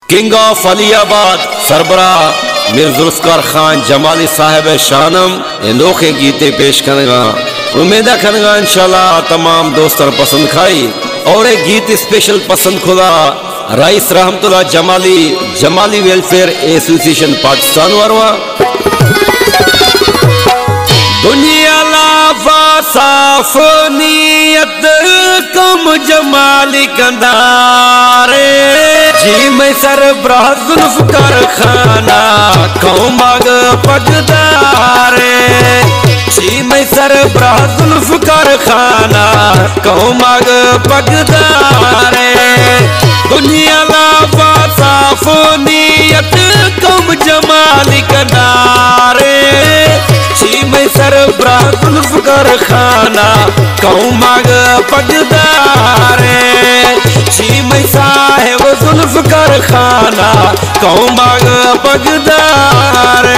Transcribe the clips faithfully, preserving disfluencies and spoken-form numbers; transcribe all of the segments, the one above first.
King of Aliabad सरबरा मीर जुल्फकार खान जमाली साहब शानम अनोखे गीते पेश करेगा। उम्मीद करेगा इंशाल्लाह तमाम दोस्तों पसंद खाई। और एक गीत स्पेशल पसंद खुदा राइस रहमतुल्लाह जमाली जमाली वेलफेयर एसोसिएशन पाकिस्तान वारवा दुनिया लाफा साफ नीयत कम जमाली कंदारे जी मैं सरबराह जुल्फकार खाना कौमाग पगदारे जी मैं सरबराह जुल्फकार खाना कौमाग पगदारे दुनिया लाफा साफ नीयत कम जमाली कंदारे जी मैं सरबराह जुल्फकार खाना कौमाग पगदारे जी मैं साहेब जुल्फकार खाना कौमाग पगदारे।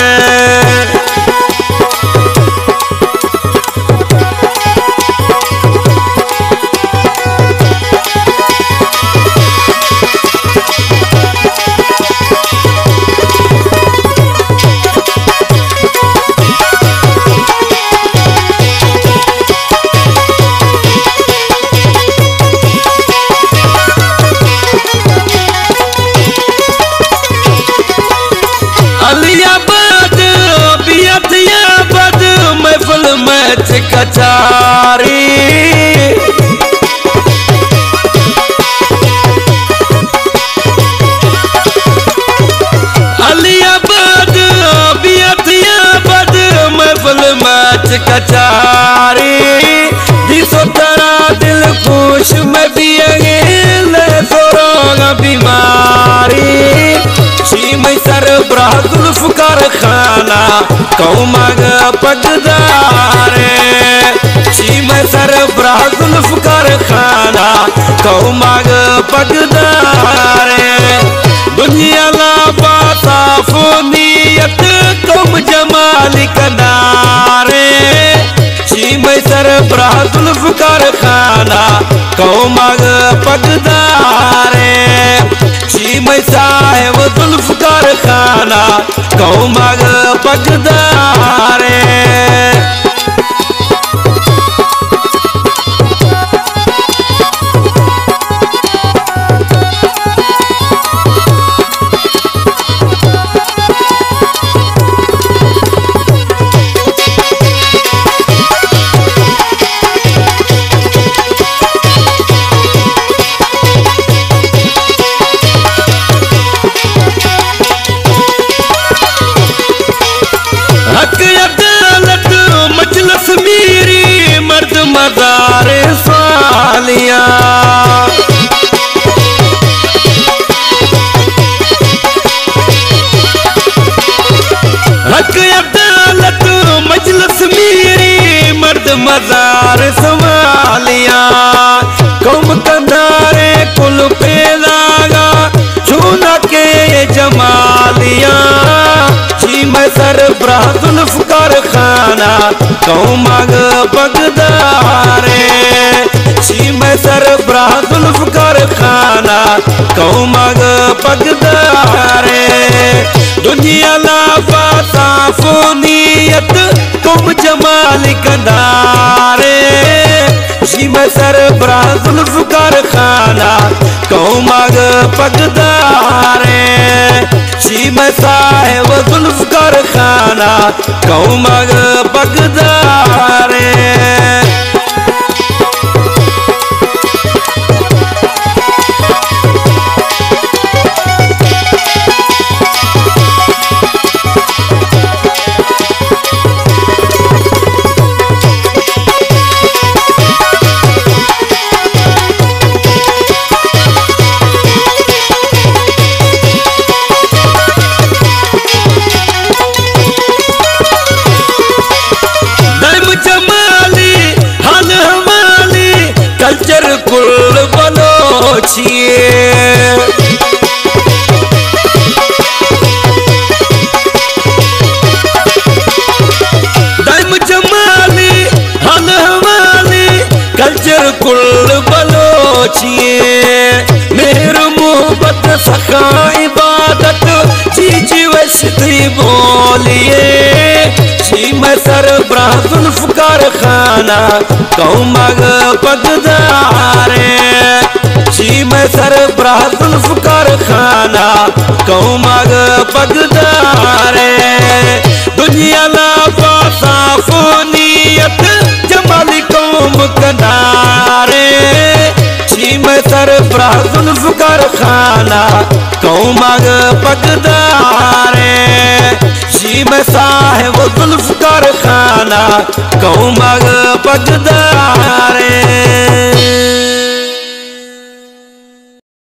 कचारी अलियाबाद बियातियाबाद महफिल मैच कचारी दिसो तरा दिल खुश में भी सोरोगा बीमारी जी मैं सरबराह जुल्फकार खाना कौमाग पगदारे जी मैं सरबराह जुल्फकार खाना कौमाग पगदारे दुनिया लाफा साफ नीयत कम जमाली कंदारे जी मैं सरबराह जुल्फकार खाना कौमाग पगदारे जी मैं साहेब जुल्फकार खाना कौमाग पगदारे। मज़ारे सालिया हक अदालत मजलिस मेरी मर्द मज़ार संभालिया कौम कंधारे कुल पे लागा चूना के जमालिया जी मैं सरबराह जुल्फकार खाना कौमाग पगदारे जी मैं सरबराह जुल्फकार खाना कौमाग पगदारे दुनिया लाफा साफ नीयत कौम जमाली कंदारे जी मैं सरबराह जुल्फकार खाना कौमाग पगदारे जी मैं साहेब जुल्फकार खाना कौमाग पगदारे। बोलिए शीम सरबराह जुल्फकार खाना कौमग पगदारे शीम सरबराह जुल्फकार खाना कौमग पगदारे दुनिया ला पासाफो नियत जमाली कौम कनारे शीम सरबराह जुल्फकार खाना कौमग पगदारे शीम साहिब जुल्फकार खाना कौमग पगदारे।